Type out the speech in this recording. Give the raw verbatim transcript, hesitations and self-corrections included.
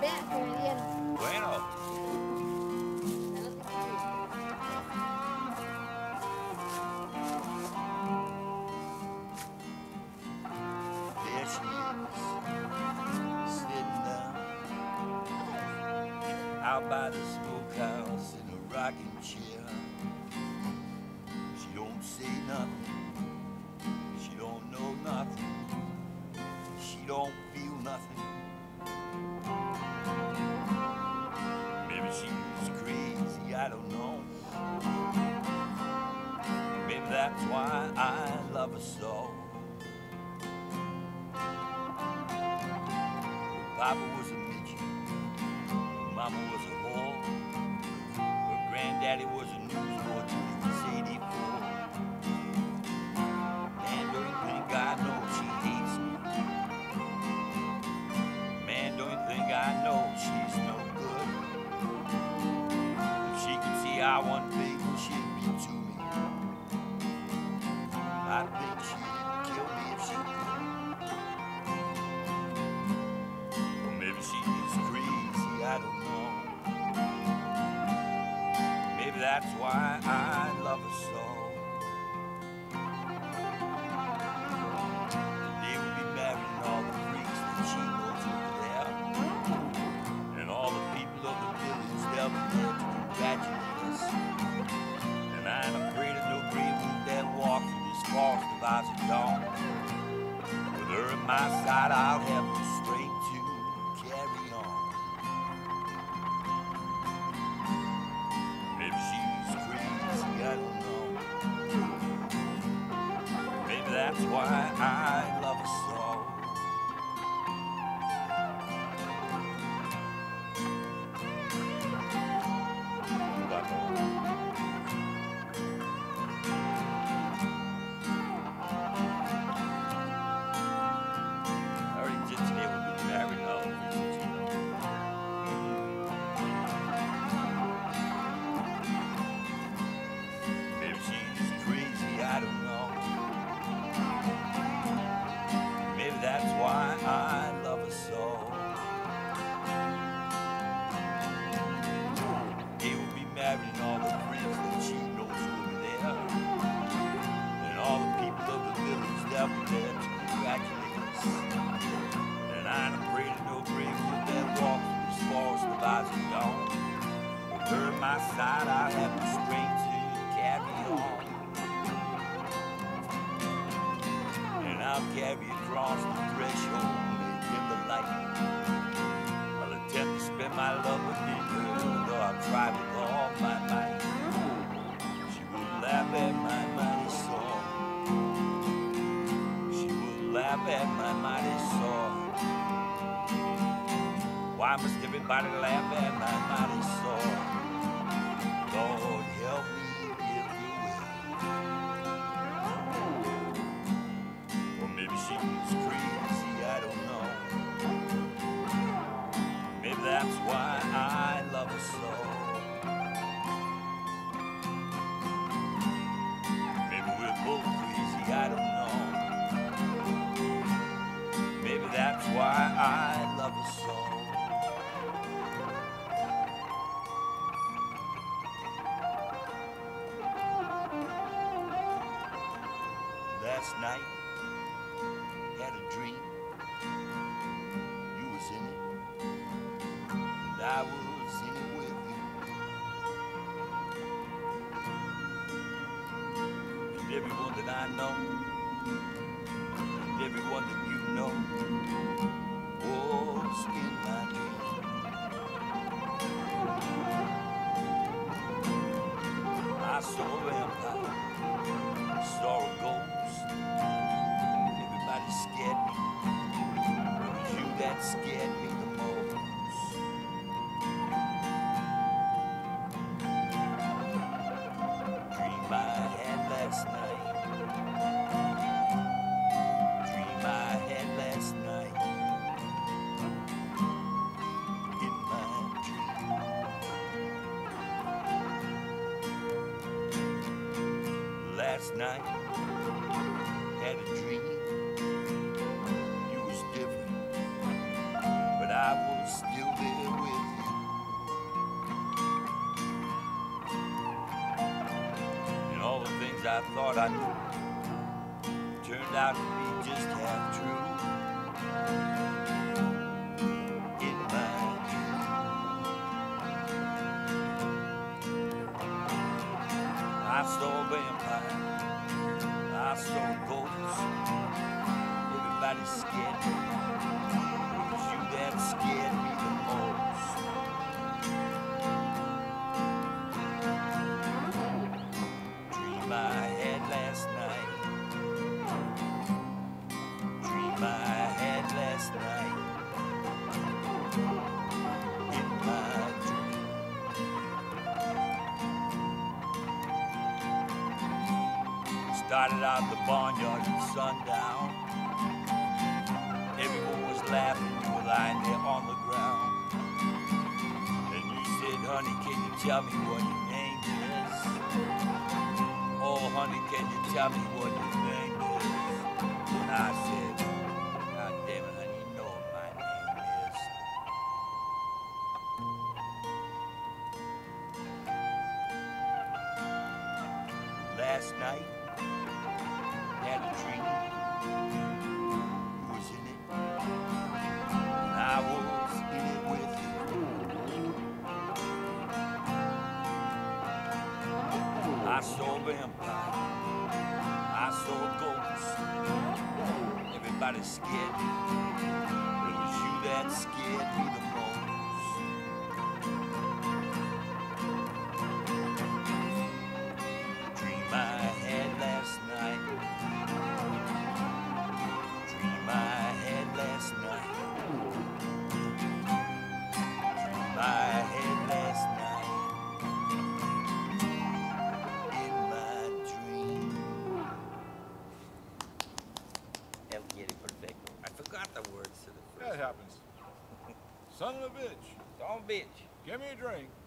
Ya, que me dieron. Bueno. There she is, sitting down out by the smokehouse in a rocking chair. She don't say nothing, she don't know nothing, she don't feel nothing. Maybe she's crazy, I don't know. Maybe that's why I love her so. Papa was a midget, Mama was a whore, her granddaddy was a newsboy till he was eighty-four. Man, don't you think I know she hates me? Man, don't you think I know she's no good? If she could see how unfaithful she'd be to me, I think she'd kill me if she could. Maybe she's crazy, I don't know. Maybe that's why I love her so. Today we'll be marrying all the freaks that she knows over there. And all the people of the village, they'll be there to congratulate us. And I ain't afraid of no grave root that walks through this forest of ours at dawn. With her at my side, I'll have the strength to carry on. Maybe she's crazy, I don't know. Maybe that's why I love her so. I already did today, we'll be married all the reasons, you know. Maybe she's crazy, I don't know. Maybe that's why I love her so. They will be marrying all the friends that she knows over there. And all the people of the village, they'll be there to congratulate us. And I ain't afraid of no grave root that walks through this forest of ours at dawn. With her at my side, I'll have the strength to carry on. And I'll carry across the threshold in the light. I'll attempt to spend my love with her, though I'll try with all my might. She will laugh at my mighty soul. She will laugh at my mighty soul. Why must everybody laugh at my mighty soul? Lord, help me if you will. Or maybe she's crazy, I don't know. Maybe that's why I love her so. Maybe we're both crazy, I don't know. Maybe that's why I love her so. Last night, had a dream, you was in it, and I was in it with you. And everyone that I know, and everyone that you know, was in my dream. I saw a vampire, saw a ghost. Everybody scared me. It was you that scared me the most. Dream I had last night. Dream I had last night. In my dream. Last night, had a dream. You was different, but I was still there I thought I knew turned out to be just half true. In my dream, I saw a vampire, I saw ghosts. Everybody scared me. It was you that scared me the most. Dream I had last night. Dream I had last night. In my dream. Started out the barnyard at sundown. Everyone was laughing, you were lying there on the ground. And you said, honey, can you tell me what your name is? Oh, honey, can you tell me what your name is? And I said, God damn it, honey, you know what my name is. Last night, had a dream. You was in it, and I was in it with you. I saw a vampire, I saw a ghost. Everybody scared me. It was you that scared me the most. Dream I had last night. Dream I had last night. Dream I had last night. In my dream. El quiere perfecto. I forgot the words to the first. That happens. Son of a bitch. Don't bitch. Give me a drink.